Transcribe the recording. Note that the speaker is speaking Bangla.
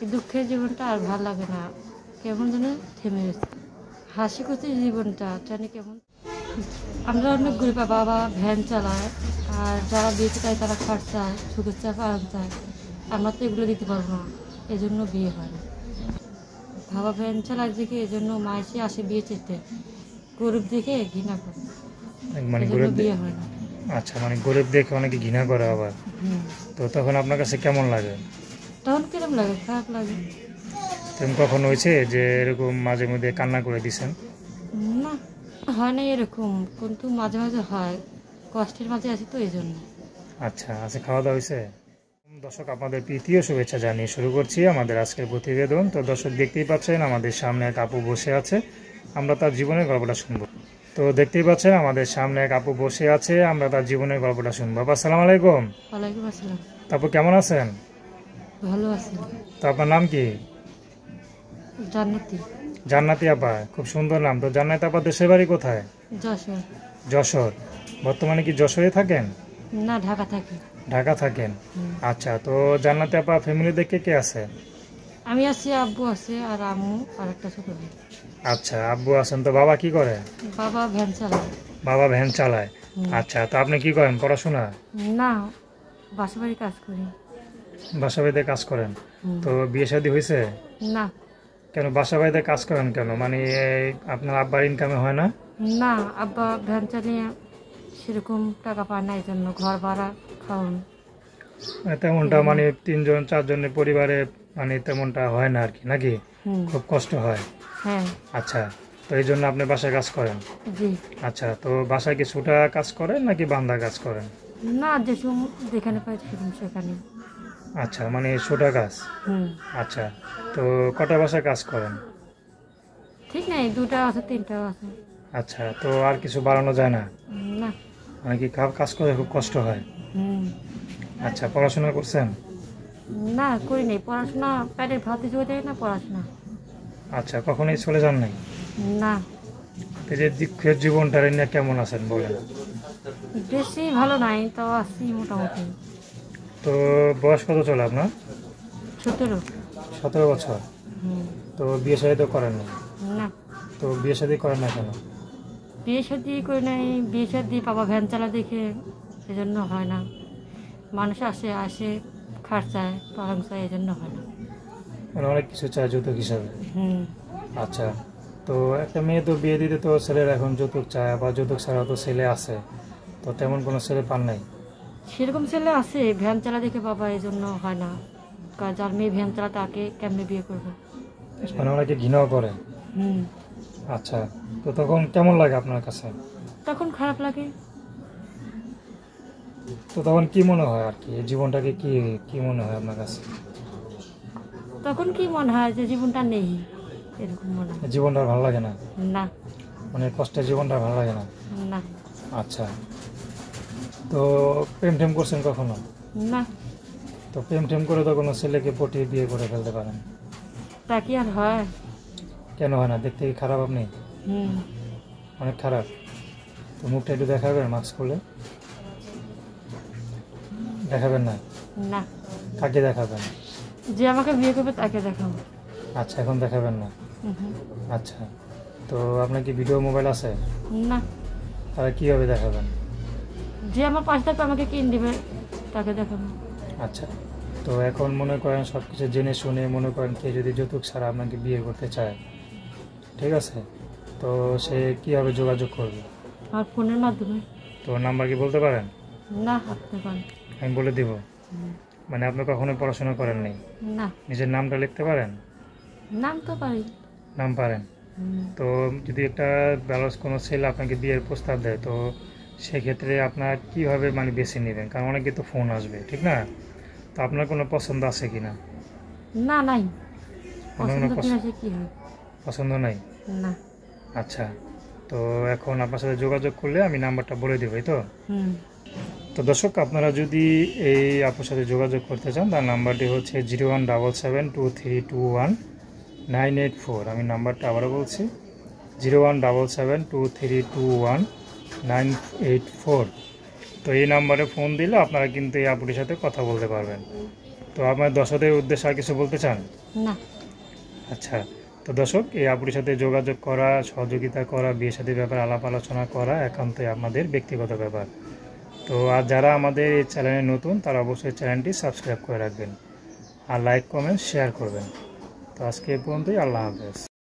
এই দুঃখের জীবনটা আর ভালো লাগে না, কেমন যেন থেমে গেছে। হাসি খুশি জীবনটা জানি কেমন। আমরা অনেক গরিব, বাবা ভ্যান চালায়, আর যারা বিয়ে চায় তারা খরচায়, সুখের চা পালন চায়। আমরা তো এগুলো দিতে পারবো না, এই জন্য বিয়ে হয় না। বাবা ভ্যান চালায় দেখে এই জন্য মা এসে আসে বিয়ে চেতে, গরিব দেখে ঘৃণা করে, মানে এই জন্য গরিব বিয়ে হয় না। আচ্ছা, মানে গরিব দেখে অনেকে ঘৃণা করে আবার। তো তখন আপনার কাছে কেমন লাগে? তখন কিরম লাগে? খারাপ লাগে। তুমি কখন হয়েছে যে এরকম মাঝে মধ্যে কান্না করে দিছেন? না, হয় না এরকম, কিন্তু মাঝে মাঝে হয়, কষ্টের মাঝে আছি তো এই জন্য। আচ্ছা, আচ্ছা, খাওয়া দাওয়া হয়েছে? দর্শক, আপনাদের প্রীতি ও শুভেচ্ছা জানিয়ে শুরু করছি আমাদের আজকের প্রতিবেদন। তো দর্শক, দেখতেই পাচ্ছেন আমাদের সামনে এক আপু বসে আছে, আমরা তার জীবনের গল্পটা শুনবো। তো দেখতেই পাচ্ছেন আমাদের সামনে এক আপু বসে আছে, আমরা তার জীবনের গল্পটা শুনবো। আপা, আসসালামু আলাইকুম। ওয়ালাইকুম আসসালাম। তারপর কেমন আছেন? ভালো আছি। তো আপনার নাম কি? জান্নাতি। জান্নাতি আপা, খুব সুন্দর নাম। তো জান্নাতি আপা দেশের বাড়ি কোথায়? যশোর। যশোর। বর্তমানে কি যশোরে থাকেন? না, ঢাকা থাকি। ঢাকা থাকেন। আচ্ছা, তো জান্নাতি আপা ফ্যামিলিতে কে কে আছে? আমি আছি, আব্বু আছে, আর আম্মু, আর একটা ছোট ভাই। আচ্ছা, আব্বু আছেন। তো বাবা কি করে? বাবা ভ্যান চালায়। বাবা ভ্যান চালায়। আচ্ছা, তো আপনি কি করেন, পড়াশোনা? না, বাসা বাড়ি কাজ করি। বাসা বাড়িতে কাজ করেন। তো বিয়ে শাদী হয়েছে? না। কেন বাসা বাড়িতে কাজ করেন কেন? মানে আপনার আব্বার ইনকামে হয় না? না, আব্বা ভ্যান চালিয়ে সেরকম টাকা পায় না, এই জন্য ঘর ভাড়া খাওয়ান। তেমনটা মানে 3জন 4জনের পরিবারে মানে তেমনটা হয় না আর কি, নাকি? খুব কষ্ট হয়। হ্যাঁ। আচ্ছা, তো এই জন্য আপনি বাসায় কাজ করেন? জি। আচ্ছা, তো বাসায় কি ছোটা কাজ করেন নাকি বান্ধা কাজ করেন? না, যেখানে পাই সেখানে। আচ্ছা, মানে ছোটা কাজ। আচ্ছা, তো কটা বাসায় কাজ করেন? ঠিক নাই, 2টা আছে, 3টাও আছে। আচ্ছা, তো আর কিছু বাড়ানো যায় না? না। মানে কি কাজ করে খুব কষ্ট হয়? আচ্ছা, পড়াশোনা করছেন? না, করি নাই পড়াশোনা, পেটের ভাত জোগাতে যায় না পড়াশোনা। আচ্ছা, কখনোই চলে যান নাই? না। এই যে দীক্ষের জীবনটা নিয়ে কেমন আছেন বলেন? বেশি ভালো নাই, তাও আছি মোটামুটি। তো বয়স কত চলে আপনার? 17। 17 বছর। তো বিয়ে শাদী তো করেন না? না। তো বিয়ে শাদী করেন না কেন? বিয়ে শাদি করি নাই, বিয়ে শাদি বাবা ভ্যান চালা দেখে সেজন্য হয় না। মানুষ আসে খরচায় পালং চায়, এই জন্য হয় না। মানে অনেক কিছু চায় যৌতুক হিসাবে। হুম। আচ্ছা, তো একটা মেয়ে তো বিয়ে দিতে তো ছেলের এখন যৌতুক চায়, বা যৌতুক ছাড়া তো ছেলে আছে, তো তেমন কোনো ছেলে পান নাই? সেরকম ছেলে আছে, ভ্যান চালা দেখে বাবা, এই জন্য হয় না। যার মেয়ে ভ্যান চালা তাকে কেমনে বিয়ে করবো? মানে অনেকে ঘৃণাও করে। আচ্ছা, তো তখন কেমন লাগে আপনার কাছে? তখন খারাপ লাগে। তো তখন কি মনে হয় আর কি, এই জীবনটাকে কি কি মনে হয় আপনার কাছে? তখন কি মনে হয় যে জীবনটা নেই, এরকম মনে হয়। জীবনটা ভালো লাগে না? না। মানে কষ্টের জীবনটা ভালো লাগে না? না। আচ্ছা, তো প্রেম টেম করছেন কখনো? না। তো প্রেম টেম করে তো কোনো ছেলেকে পটিয়ে বিয়ে করে ফেলতে পারেন। তা কি আর হয়? কেন হয় না? দেখতে কি খারাপ আপনি? অনেক খারাপ। তো মুখটা একটু দেখাবেন মাস্ক খুলে? দেখাবেন না? না। কাকে দেখাবেন? যে আমাকে বিয়ে করবে তাকে দেখাবো। আচ্ছা, এখন দেখাবেন না? আচ্ছা, তো আপনার কি ভিডিও মোবাইল আছে? না। তাহলে কীভাবে দেখাবেন? যে আমার পাশে থাকবে আমাকে কিনে দিবে, তাকে দেখাবো। আচ্ছা, তো এখন মনে করেন সব কিছু জেনে শুনে মনে করেন কে যদি যৌতুক ছাড়া আপনাকে বিয়ে করতে চায়, ঠিক আছে, তো সে কীভাবে যোগাযোগ করবে? আর ফোনের মাধ্যমে। তো নাম্বার কি বলতে পারেন? না, আপনি পারেন। আমি বলে দিব? মানে আপনি কখনোই পড়াশোনা করেন নাই? না। নিজের নামটা লিখতে পারেন? নাম তো পারি। নাম পারেন? তো যদি একটা ভালো কোনো ছেলে আপনাকে বিয়ের প্রস্তাব দেয়, তো সেক্ষেত্রে আপনার কীভাবে মানে বেছে নেবেন? কারণ অনেকে তো ফোন আসবে, ঠিক না? তো আপনার কোনো পছন্দ আছে কি না? না, নাই। কি পছন্দ নাই? না। আচ্ছা, তো এখন আপনার সাথে যোগাযোগ করলে আমি নাম্বারটা বলে দেবো, তো তো দর্শক, আপনারা যদি এই আপুর সাথে যোগাযোগ করতে চান, তার নাম্বারটি হচ্ছে 01772319884। আমি নাম্বারটা আবারও বলছি, 01772319884। তো এই নাম্বারে ফোন দিলে আপনারা কিন্তু এই আপুটির সাথে কথা বলতে পারবেন। তো আমার দর্শকদের উদ্দেশ্যে আর কিছু বলতে চান? না। আচ্ছা, তো দর্শক, এই আপুর সাথে যোগাযোগ করা, সহযোগিতা করা, বিয়ে শাদীর ব্যাপারে আলাপ আলোচনা করা একান্তই আমাদের ব্যক্তিগত ব্যাপার। তো আর যারা আমাদের এই চ্যানেলে নতুন তারা অবশ্যই চ্যানেলটি সাবস্ক্রাইব করে রাখবেন আর লাইক কমেন্ট শেয়ার করবেন। তো আজকে এই পর্যন্তই, আল্লাহ হাফেজ।